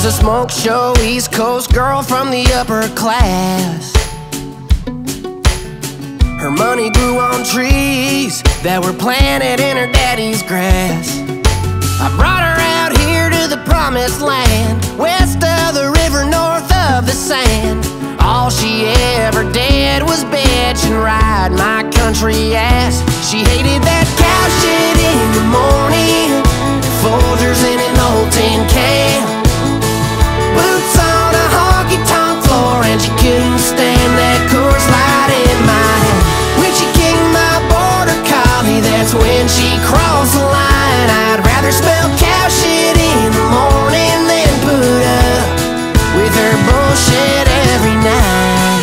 a smoke show East Coast girl from the upper class. Her money grew on trees that were planted in her daddy's grass. I brought her out here to the promised land, west of the river, north of the sand. All she ever did was bitch and ride my country ass. She hated that cow shit in the morning, Folgers in an old tin can, boots on a honky-tonk floor, and she couldn't stand that Coors Light in my hand. When she kicked my border collie, that's when she crossed the line. I'd rather smell cow shit in the morning than put up with her bullshit every night.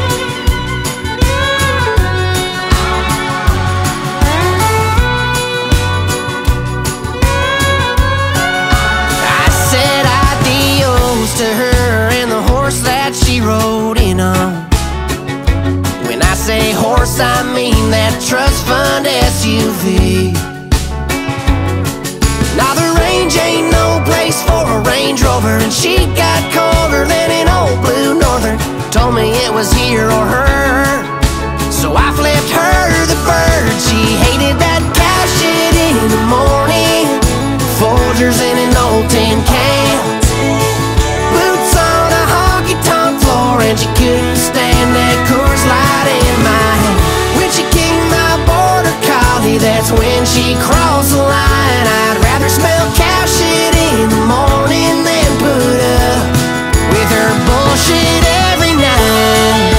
I said adios to her and the horse that she rode in on. When I say horse, I mean that trust fund SUV. Now the range ain't no place for a Range Rover, and she got colder than an old blue Northern. Told me it was here or her, so I flipped her the bird. She hated that cow shit in the morning, Folgers in an old tin can, boots on a honky-tonk floor, and she couldn't stand that Coors Light in my hand. When she kicked my border collie, that's when she crossed the line. I'd rather smell cow shit in the morning than put up with her bullshit every night.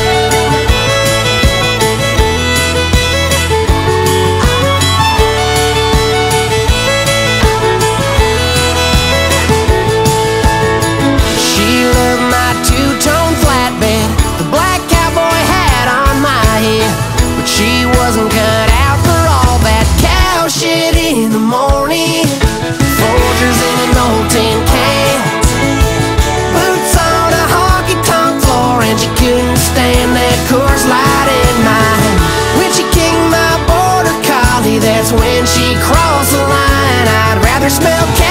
She loved my two-tone flatbed, the black cowboy hat on my head, but she wasn't cut out for all that cow shit in the morning, Folgers in an old tin can, boots on a honky-tonk floor, and she couldn't stand that Coors Light in my hand. When she kicked my border collie, that's when she crossed the line. I'd rather smell